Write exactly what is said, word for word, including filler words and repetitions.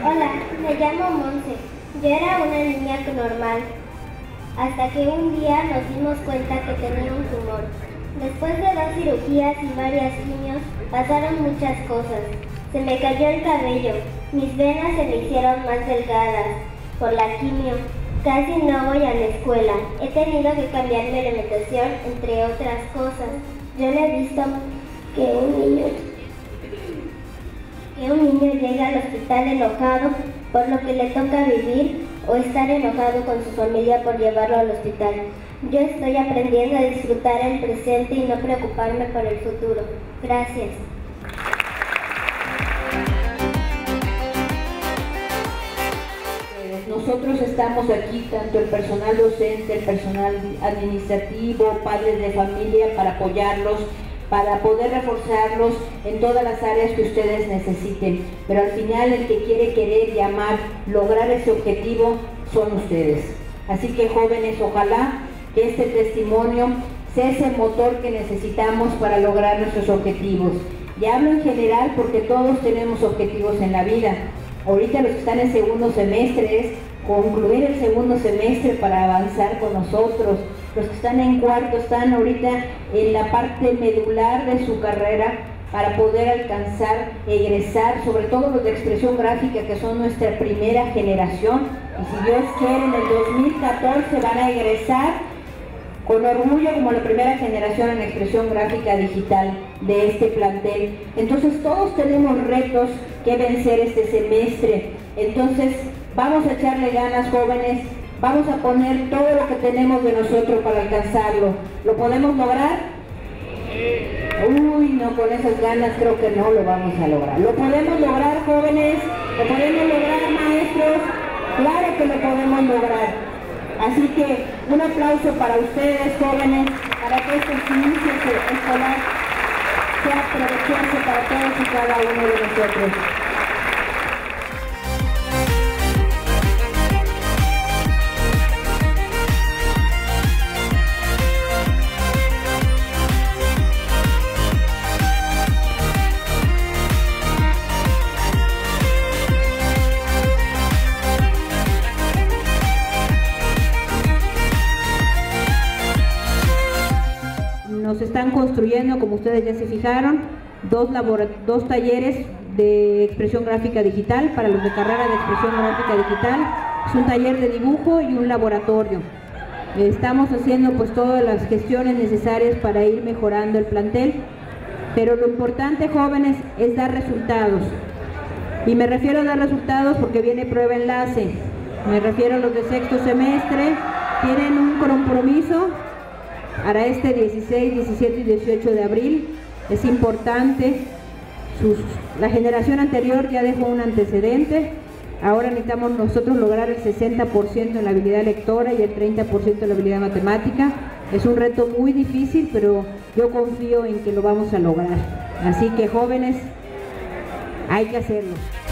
Hola, me llamo Monse. Yo era una niña normal, hasta que un día nos dimos cuenta que tenía un tumor. Después de dos cirugías y varias quimios, pasaron muchas cosas. Se me cayó el cabello, mis venas se me hicieron más delgadas por la quimio. Casi no voy a la escuela. He tenido que cambiar mi alimentación, entre otras cosas. Yo no he visto que un niño, que un niño llegue al hospital enojado por lo que le toca vivir o estar enojado con su familia por llevarlo al hospital. Yo estoy aprendiendo a disfrutar el presente y no preocuparme por el futuro. Gracias. Nosotros estamos aquí, tanto el personal docente, el personal administrativo, padres de familia, para apoyarlos, para poder reforzarlos en todas las áreas que ustedes necesiten. Pero al final el que quiere querer llamar, lograr ese objetivo, son ustedes. Así que jóvenes, ojalá que este testimonio sea ese motor que necesitamos para lograr nuestros objetivos. Y hablo en general porque todos tenemos objetivos en la vida. Ahorita los que están en segundo semestre es concluir el segundo semestre para avanzar con nosotros. Los que están en cuarto están ahorita en la parte medular de su carrera para poder alcanzar, egresar, sobre todo los de expresión gráfica, que son nuestra primera generación. Y si Dios quiere, en el dos mil catorce van a egresar con orgullo como la primera generación en expresión gráfica digital de este plantel. Entonces todos tenemos retos que vencer este semestre. Entonces vamos a echarle ganas, jóvenes, vamos a poner todo lo que tenemos de nosotros para alcanzarlo. ¿Lo podemos lograr? Uy, no, con esas ganas creo que no lo vamos a lograr. ¿Lo podemos lograr, jóvenes? ¿Lo podemos lograr, maestros? Claro que lo podemos lograr. Así que un aplauso para ustedes, jóvenes, para que este inicio escolar sea provechoso para todos y cada uno de nosotros. Nos están construyendo, como ustedes ya se fijaron, dos, dos talleres de expresión gráfica digital para los de carrera de expresión gráfica digital. Es un taller de dibujo y un laboratorio. Estamos haciendo pues todas las gestiones necesarias para ir mejorando el plantel, pero lo importante, jóvenes, es dar resultados. Y me refiero a dar resultados porque viene prueba enlace. Me refiero a los de sexto semestre, tienen un compromiso para este dieciséis, diecisiete y dieciocho de abril. Es importante, sus, la generación anterior ya dejó un antecedente. Ahora necesitamos nosotros lograr el sesenta por ciento en la habilidad lectora y el treinta por ciento en la habilidad matemática. Es un reto muy difícil, pero yo confío en que lo vamos a lograr. Así que, jóvenes, hay que hacerlo.